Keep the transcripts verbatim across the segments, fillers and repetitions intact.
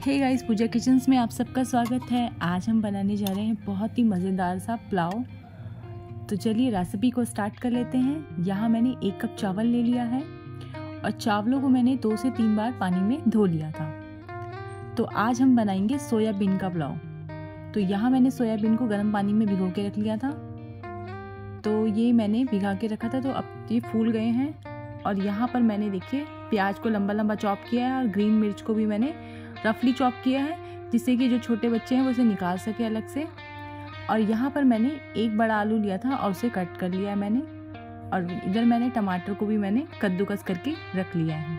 Hey guys, पूजा kitchens में आप सबका स्वागत है। आज हम बनाने जा रहे हैं बहुत ही मज़ेदार सा पुलाव। तो चलिए रेसिपी को स्टार्ट कर लेते हैं। यहाँ मैंने एक कप चावल ले लिया है और चावलों को मैंने दो से तीन बार पानी में धो लिया था। तो आज हम बनाएंगे सोयाबीन का पुलाव। तो यहाँ मैंने सोयाबीन को गर्म पानी में भिगो के रख लिया था। तो ये मैंने भिगा के रखा था, तो अब ये फूल गए हैं। और यहाँ पर मैंने देखिए प्याज को लंबा लंबा चॉप किया है और ग्रीन मिर्च को भी मैंने रफली चॉप किया है, जिससे कि जो छोटे बच्चे हैं वो उसे निकाल सके अलग से। और यहाँ पर मैंने एक बड़ा आलू लिया था और उसे कट कर लिया है मैंने। और इधर मैंने टमाटर को भी मैंने कद्दूकस करके रख लिया है।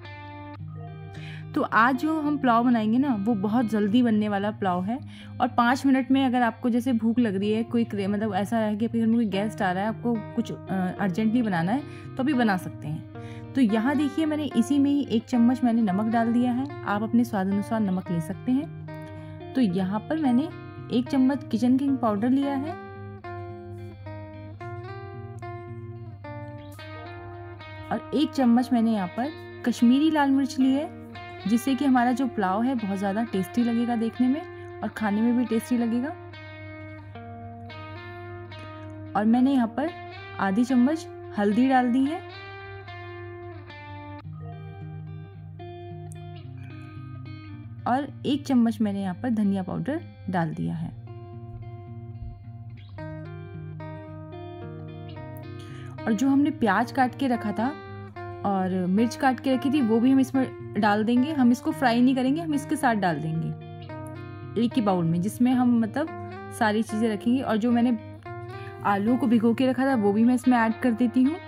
तो आज जो हम पुलाव बनाएंगे ना, वो बहुत जल्दी बनने वाला पुलाव है। और पाँच मिनट में, अगर आपको जैसे भूख लग रही है, कोई मतलब ऐसा है कि आपके घर में कोई गेस्ट आ रहा है, आपको कुछ अर्जेंटली बनाना है, तो अभी बना सकते हैं। तो यहाँ देखिए मैंने इसी में ही एक चम्मच मैंने नमक डाल दिया है। आप अपने स्वाद अनुसार नमक ले सकते हैं। तो यहाँ पर मैंने एक चम्मच किचन किंग पाउडर लिया है और एक चम्मच मैंने यहाँ पर कश्मीरी लाल मिर्च ली है, जिससे कि हमारा जो पुलाव है बहुत ज़्यादा टेस्टी लगेगा देखने में और खाने में भी टेस्टी लगेगा। और मैंने यहाँ पर आधी चम्मच हल्दी डाल दी है और एक चम्मच मैंने यहाँ पर धनिया पाउडर डाल दिया है। और जो हमने प्याज काट के रखा था और मिर्च काट के रखी थी, वो भी हम इसमें डाल देंगे। हम इसको फ्राई नहीं करेंगे, हम इसके साथ डाल देंगे एक ही बाउल में, जिसमें हम मतलब सारी चीज़ें रखेंगे। और जो मैंने आलू को भिगो के रखा था, वो भी मैं इसमें ऐड कर देती हूँ।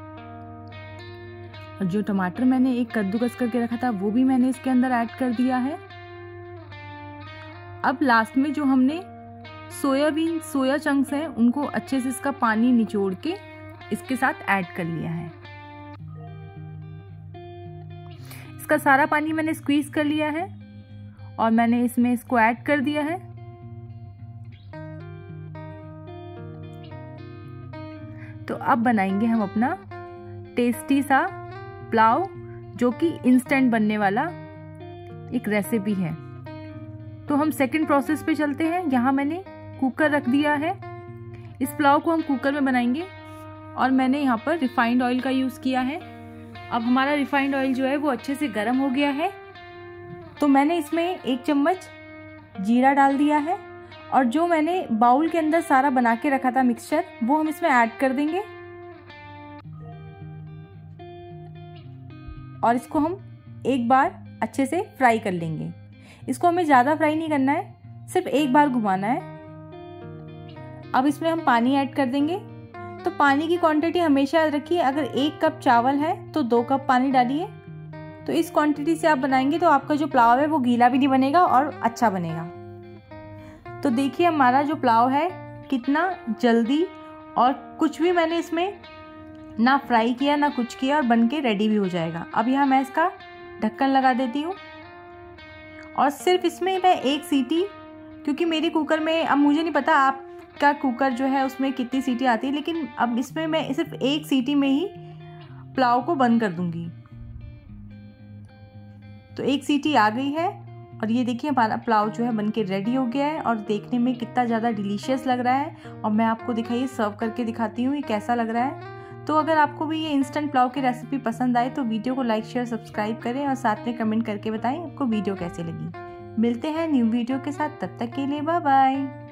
और जो टमाटर मैंने एक कद्दूकस करके रखा था, वो भी मैंने इसके अंदर ऐड कर दिया है। अब लास्ट में जो हमने सोयाबीन सोया चंक्स हैं, उनको अच्छे से इसका पानी निचोड़ के इसके साथ ऐड कर लिया है। इसका सारा पानी मैंने स्क्वीज कर लिया है और मैंने इसमें इसको ऐड कर दिया है। तो अब बनाएंगे हम अपना टेस्टी सा पुलाव, जो कि इंस्टेंट बनने वाला एक रेसिपी है। तो हम सेकंड प्रोसेस पे चलते हैं। यहाँ मैंने कुकर रख दिया है। इस पुलाव को हम कुकर में बनाएंगे और मैंने यहाँ पर रिफाइंड ऑयल का यूज़ किया है। अब हमारा रिफाइंड ऑयल जो है वो अच्छे से गर्म हो गया है। तो मैंने इसमें एक चम्मच जीरा डाल दिया है और जो मैंने बाउल के अंदर सारा बना के रखा था मिक्सचर, वो हम इसमें ऐड कर देंगे। और इसको हम एक बार अच्छे से फ्राई कर लेंगे। इसको हमें ज़्यादा फ्राई नहीं करना है, सिर्फ एक बार घुमाना है। अब इसमें हम पानी ऐड कर देंगे। तो पानी की क्वांटिटी हमेशा याद रखिए, अगर एक कप चावल है तो दो कप पानी डालिए। तो इस क्वांटिटी से आप बनाएंगे तो आपका जो पुलाव है वो गीला भी नहीं बनेगा और अच्छा बनेगा। तो देखिए हमारा जो पुलाव है कितना जल्दी, और कुछ भी मैंने इसमें ना फ्राई किया ना कुछ किया, और बन के रेडी भी हो जाएगा। अब यहाँ मैं इसका ढक्कन लगा देती हूँ और सिर्फ इसमें मैं एक सीटी, क्योंकि मेरी कुकर में, अब मुझे नहीं पता आपका कुकर जो है उसमें कितनी सीटी आती है, लेकिन अब इसमें मैं सिर्फ एक सीटी में ही पुलाव को बंद कर दूंगी। तो एक सीटी आ गई है और ये देखिए हमारा पुलाव जो है बनके रेडी हो गया है और देखने में कितना ज़्यादा डिलीशियस लग रहा है। और मैं आपको दिखाइए, सर्व करके दिखाती हूँ ये कैसा लग रहा है। तो अगर आपको भी ये इंस्टेंट पुलाव की रेसिपी पसंद आए तो वीडियो को लाइक शेयर सब्सक्राइब करें और साथ में कमेंट करके बताएं आपको वीडियो कैसी लगी। मिलते हैं न्यू वीडियो के साथ, तब तक के लिए बाय बाय।